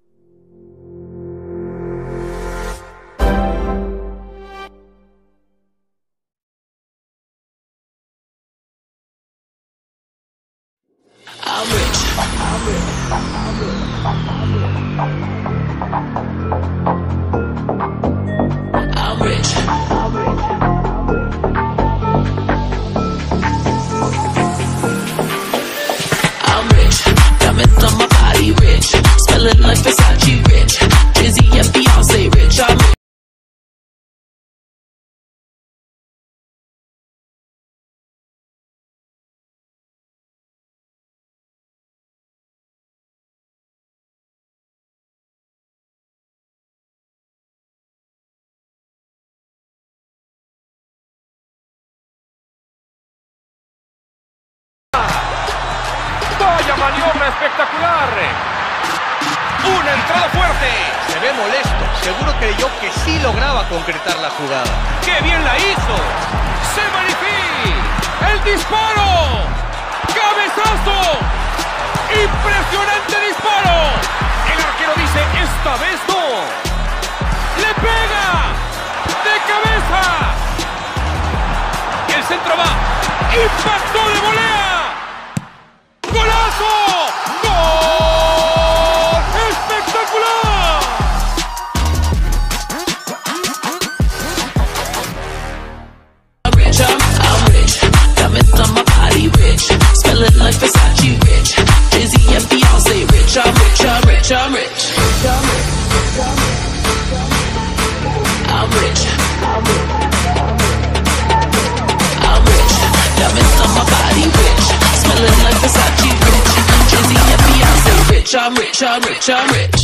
I'm rich. Diamonds on my body rich. Smelling like Versace rich. Jay-Z and Beyonce rich. I'm rich. ¡Vaya maniobra espectacular! ¡Una entrada fuerte! Se ve molesto. Seguro creyó que sí lograba concretar la jugada. ¡Qué bien la hizo! ¡Se magnifica! ¡El disparo! ¡Cabezazo! ¡Impresionante disparo! El arquero dice, esta vez no. ¡Le pega! ¡De cabeza! El centro va. ¡Impactó de volea! ¡Golazo! ¡Gol! ¡Espectacular! I'm rich. Diamonds on my body rich. Smelling like Versace rich. Jay-Z and Beyonce rich. I'm rich. I'm rich. I'm rich. Diamonds on my body rich. Smelling like Versace rich. Jay-Z and Beyonce rich. I'm rich. I'm rich. I'm rich.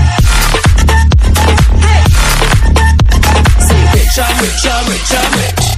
I'm rich, I'm rich.